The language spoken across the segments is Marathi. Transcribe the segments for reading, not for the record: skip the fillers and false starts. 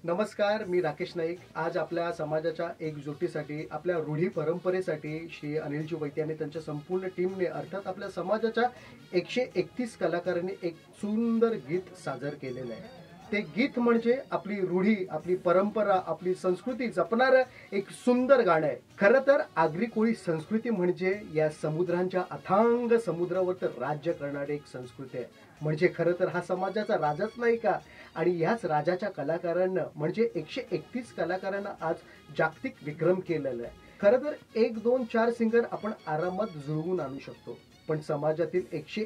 नमस्कार, मी राकेश नाईक। आज आपल्या समाजाच्या एकजुटीसाठी, आपल्या रूढी परंपरेसाठी श्री अनिलजी वैद्य आणि त्यांच्या संपूर्ण टीमने अर्थात आपल्या समाजाच्या 131 कलाकारांनी एक सुंदर गीत सादर केलेलं आहे। ते गीत म्हणजे आपली रूढी, आपली परंपरा, आपली संस्कृती जपणारं एक सुंदर गाणं आहे। खरं तर आगरी कोळी संस्कृती म्हणजे या समुद्रांच्या अथांग समुद्रावर तर राज्य करणारी एक संस्कृती आहे। म्हणजे खरं तर हा समाजाचा राजाच नाही का? आणि याच राजाच्या कलाकारांना म्हणजे 131 कलाकारांना आज जागतिक विक्रम केलेला आहे। खरं तर 1 2 4 सिंगर आपण आरामात जुळवून आणू शकतो, पण समाजातील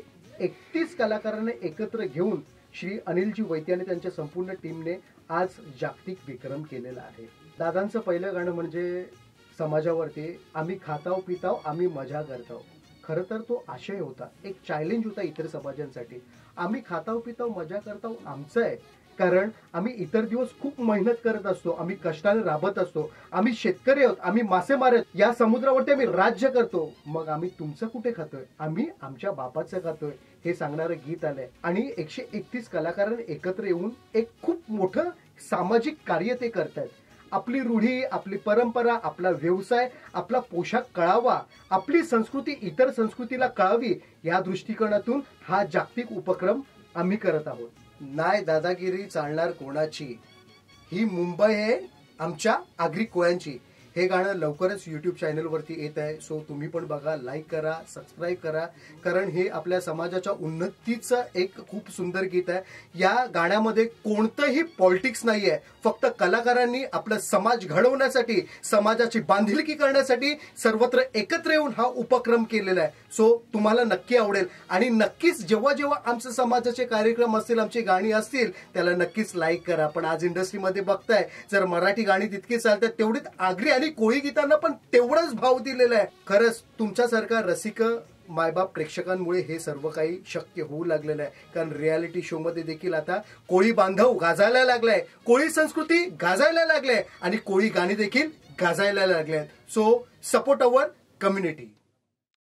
131 कलाकारांना एकत्र घेऊन श्री अनिलजी वैद्य आणि त्यांच्या संपूर्ण टीमने आज जागतिक विक्रम केलेला आहे। दादांचं पहिलं गाणं म्हणजे समाजावरती आम्ही खाताव पिताव आम्ही मजा करताव। खरं तर तो आशय होता, एक चॅलेंज होता इतर समाजांसाठी। आम्ही खाताव पिताव मजा करताव आमचं आहे, कारण आम्ही इतर दिवस खूप मेहनत करत असतो, आम्ही कष्टाने राबत असतो, आम्ही शेतकरी आहोत, आम्ही मासेमार आहोत, या समुद्रावरती आम्ही राज्य करतो। मग आम्ही तुमचं कुठे खातोय? आम्ही आमच्या बापाचं खातोय, हे सांगणारं गीत आलंय। आणि 131 कलाकारांनी एकत्र येऊन एक खूप मोठं सामाजिक कार्य ते करतायत। आपली रूढी, आपली परंपरा, आपला व्यवसाय, आपला पोशाख कळावा, आपली संस्कृती इतर संस्कृतीला कळावी, या दृष्टिकोनातून हा जागतिक उपक्रम आम्ही करत आहोत। नाय दादागिरी चालणार कोणाची, ही मुंबई आहे आमच्या आगरी कोळ्यांची। हे गाणं लवकरच YouTube चॅनलवरती येत आहे, सो तुम्ही पण बघा, लाईक करा, सबस्क्राईब करा, कारण हे आपल्या समाजाच्या उन्नतीचं एक खूप सुंदर गीत आहे। या गाण्यामध्ये कोणतंही पॉलिटिक्स नाहीये, फक्त कलाकारांनी आपला समाज घडवण्यासाठी, समाजाची बांधिलकी करण्यासाठी सर्वत्र एकत्र येऊन हा उपक्रम केलेला आहे। सो तुम्हाला नक्की आवडेल आणि नक्कीच जेव्हा जेव्हा आमच्या समाजाचे कार्यक्रम असतील, आमची गाणी असतील, त्याला नक्कीच लाईक करा। पण आज इंडस्ट्रीमध्ये बघताय, जर मराठी गाणी तितकी चालतात, तेवढीच आगरी आणि कोळी गीतांना पण तेवढाच भाव दिलेला आहे। खरंच तुमच्यासारखा रसिक मायबाप प्रेक्षकांमुळे हे सर्व काही शक्य होऊ लागलेलं आहे, कारण रियालिटी शो मध्ये देखील आता कोळी बांधव गाजायला लागलाय, कोळी संस्कृती गाजायला लागलाय आणि कोळी गाणी देखील गाजायला लागले आहेत। So support our community.